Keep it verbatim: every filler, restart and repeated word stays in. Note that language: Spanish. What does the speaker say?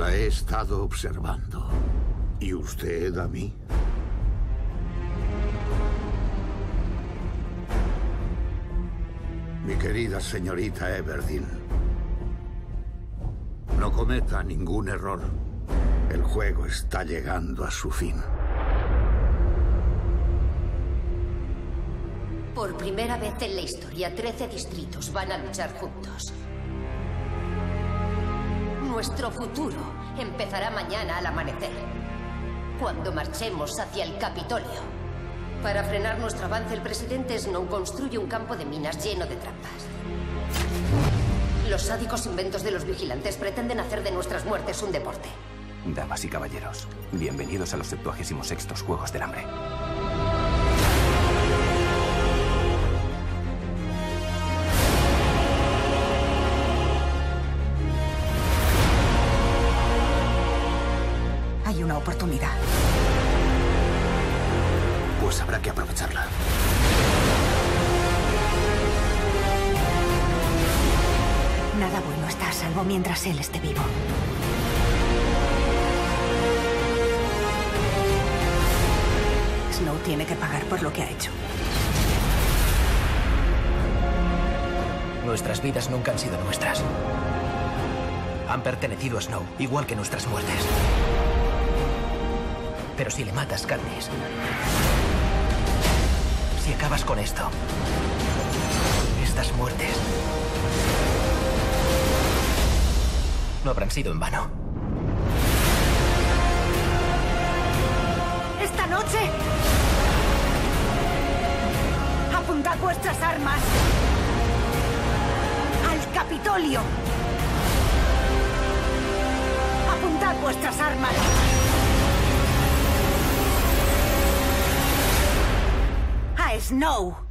La he estado observando. ¿Y usted a mí? Mi querida señorita Everdeen, no cometa ningún error. El juego está llegando a su fin. Por primera vez en la historia, trece distritos van a luchar juntos. Nuestro futuro empezará mañana al amanecer, cuando marchemos hacia el Capitolio. Para frenar nuestro avance, el presidente Snow construye un campo de minas lleno de trampas. Los sádicos inventos de los vigilantes pretenden hacer de nuestras muertes un deporte. Damas y caballeros, bienvenidos a los septuagésimos sextos Juegos del Hambre. Hay una oportunidad. Pues habrá que aprovecharla. Nada bueno está a salvo mientras él esté vivo. Snow tiene que pagar por lo que ha hecho. Nuestras vidas nunca han sido nuestras. Han pertenecido a Snow, igual que nuestras muertes. Pero si le matas, Katniss, si acabas con esto, estas muertes no habrán sido en vano. ¡Esta noche! ¡Apuntad vuestras armas al Capitolio! ¡Apuntad vuestras armas! ¡A Snow!